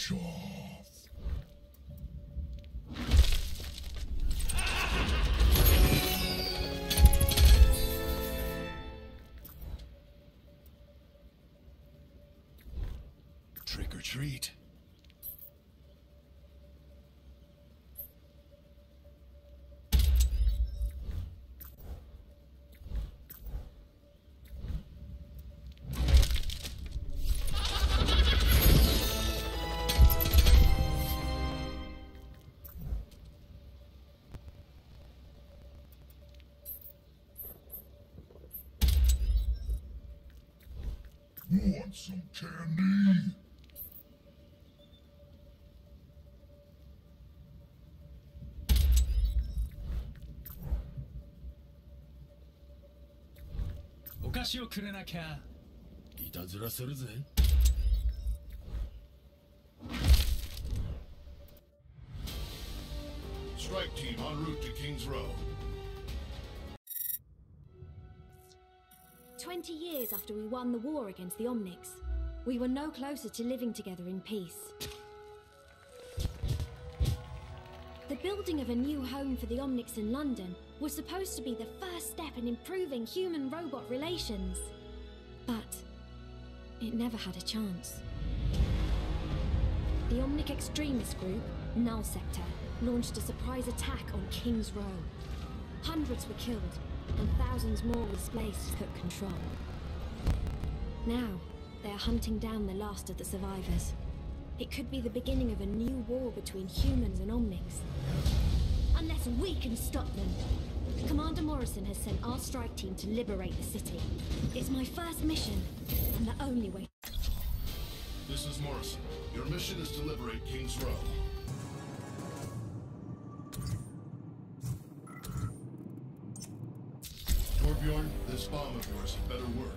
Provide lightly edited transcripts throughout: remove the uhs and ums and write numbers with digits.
Finish off. Trick or treat. Want some candy? Strike team en route to King's Row. 20 years after we won the war against the Omnics, we were no closer to living together in peace. The building of a new home for the Omnics in London was supposed to be the first step in improving human-robot relations. But it never had a chance. The Omnic extremist group, Null Sector, launched a surprise attack on King's Row. Hundreds were killed, and thousands more were displaced took control. Now, they are hunting down the last of the survivors. It could be the beginning of a new war between humans and Omnics. Unless we can stop them. Commander Morrison has sent our strike team to liberate the city. It's my first mission, and the only way. This is Morrison. Your mission is to liberate King's Row. Torbjorn, this bomb of yours had better work.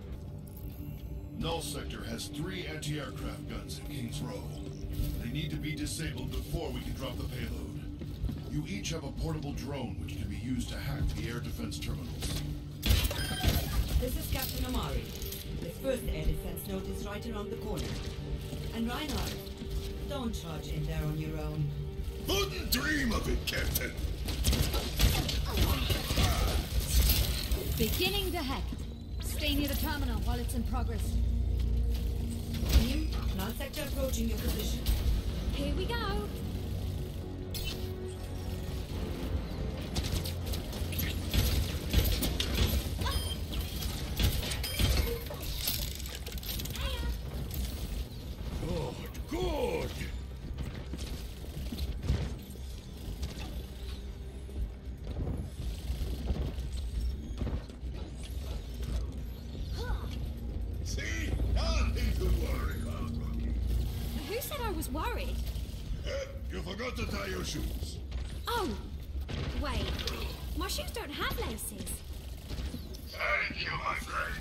Null Sector has 3 anti-aircraft guns in King's Row. They need to be disabled before we can drop the payload. You each have a portable drone which can be used to hack the air defense terminals. This is Captain Amari. The first air defense node is right around the corner. And Reinhardt, don't charge in there on your own. Wouldn't dream of it, Captain! Beginning the hack. Stay near the terminal while it's in progress. Team, Null Sector approaching your position. Here we go! Good! See? Nothing to worry about, Rocky. Who said I was worried? You forgot to tie your shoes. Oh! Wait. My shoes don't have laces. Thank you, my friend.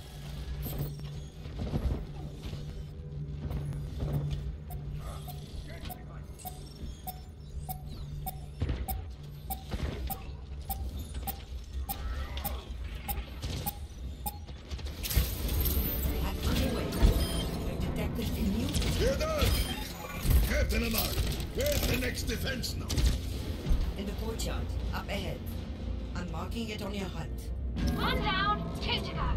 You're done! Captain Amar, where's the next defense node? In the courtyard, up ahead. I'm marking it on your HUD. One down, 2 to go.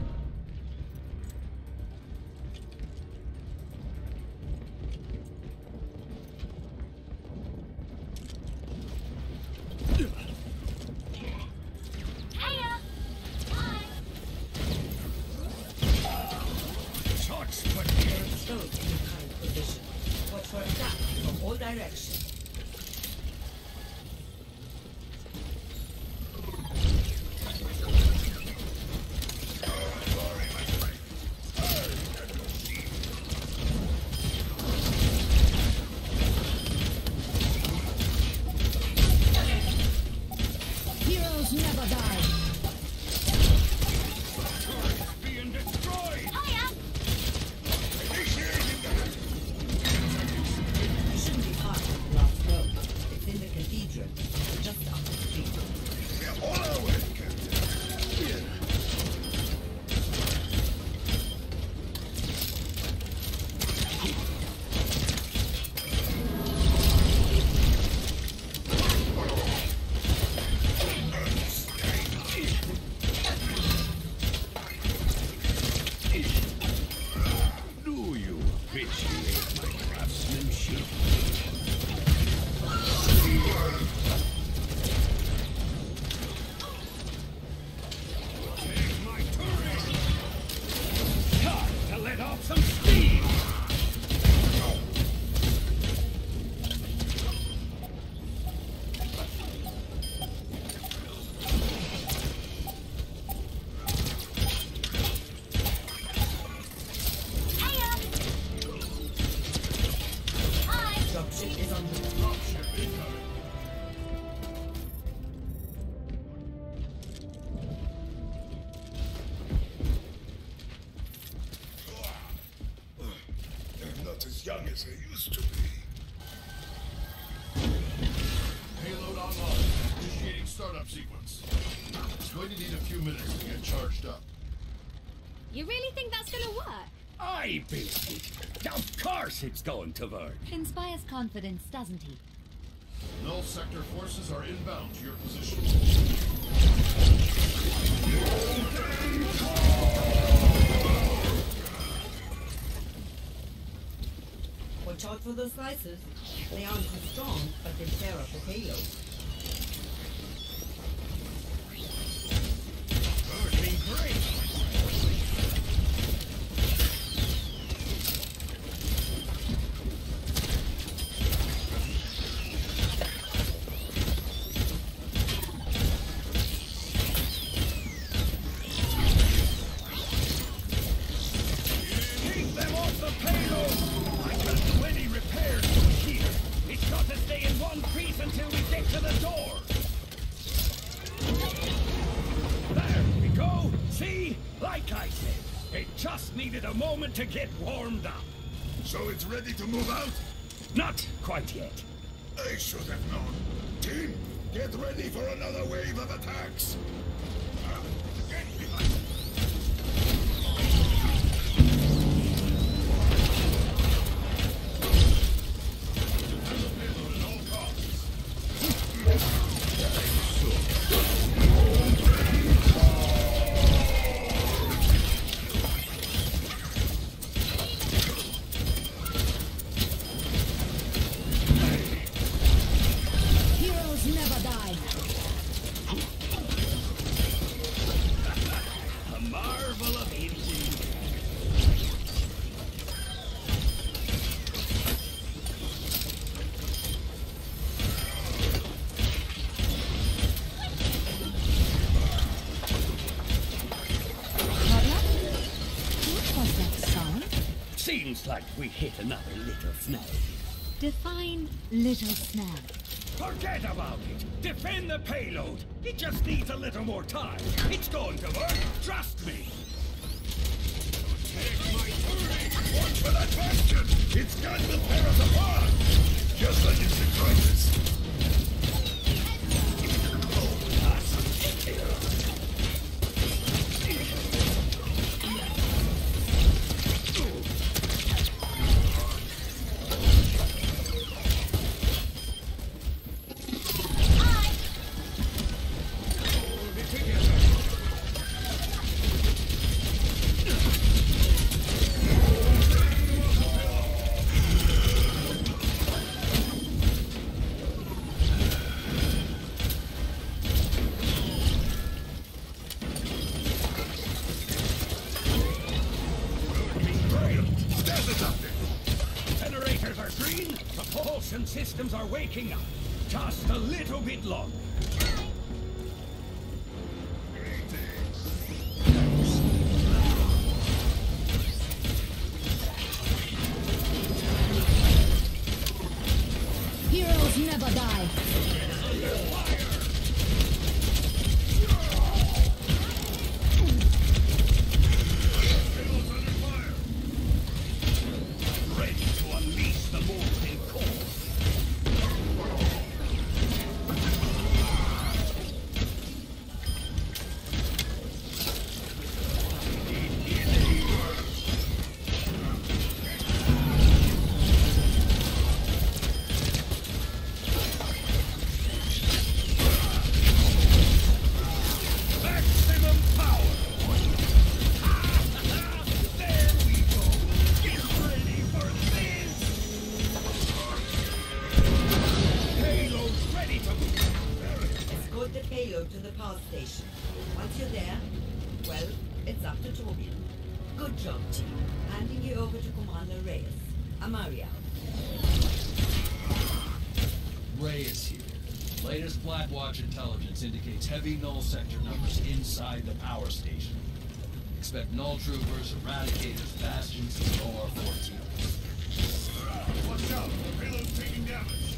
Watch for attacks from all directions. Heroes never die. Being destroyed! You shouldn't be far from the last road. It's in the cathedral, just up the street. We're on our way, Captain. Here. as they used to be. Payload online. Initiating startup sequence. It's going to need a few minutes to get charged up. You really think that's gonna work? I built it. Of course it's going to work. Inspires confidence, doesn't he? Null sector forces are inbound to your position. Watch out for those slices. They aren't too strong, but they tear up the payload. Working great. Keep them off the payload! I can't do any repairs from here. It's got to stay in one piece until we get to the door. There we go. See? Like I said, it just needed a moment to get warmed up. So it's ready to move out? Not quite yet. I should have known. Team, get ready for another wave of attacks. Get behind me. Defend the payload at all costs. Heroes never die. A marvel of engineering. What was that sound? Seems like we hit another little snag. Define little snag. Forget about it! Defend the payload! It just needs a little more time. It's going to work, trust me! Take my turret! Watch for that bastion! It's got to tear us apart! Just let it destroy this. Generators are green, propulsion systems are waking up. Just a little bit longer. Heroes never die. Ready to unleash the Molten Core. Maximum power! There we go! Get ready for this! Payload's ready to move! Escort the payload to the power station. Once you're there, well, it's up to Torbjorn. Good job, team. Handing you over to Commander Reyes. Amari out. Reyes here. Latest Blackwatch intelligence indicates heavy null sector numbers inside the power station. Expect null troopers, eradicators, bastions, and OR-14. Watch out! The payload's taking damage.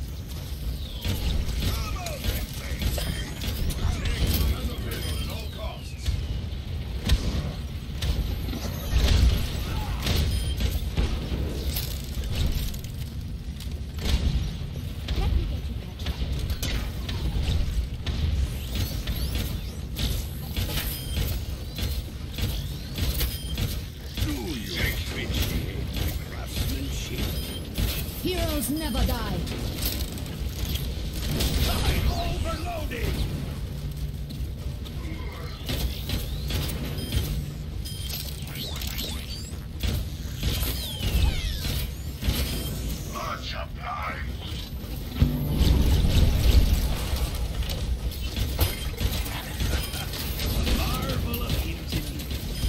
Defend the payload at all costs. never die. I'm overloading! Much obliged. Marvel of engineering.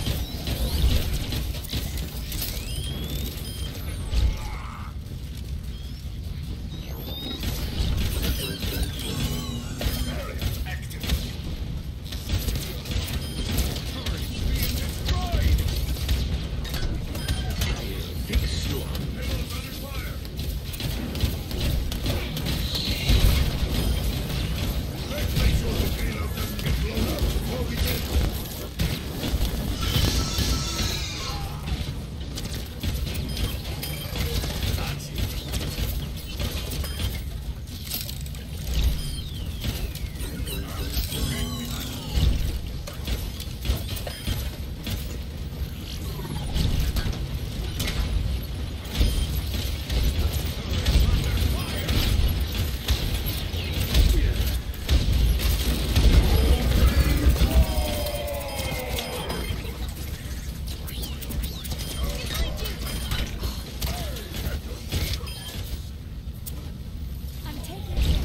I'm taking care.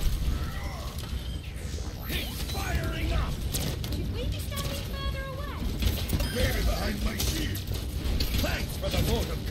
It's firing up! Should we be standing further away? Maybe behind my shield. Thanks for the vote of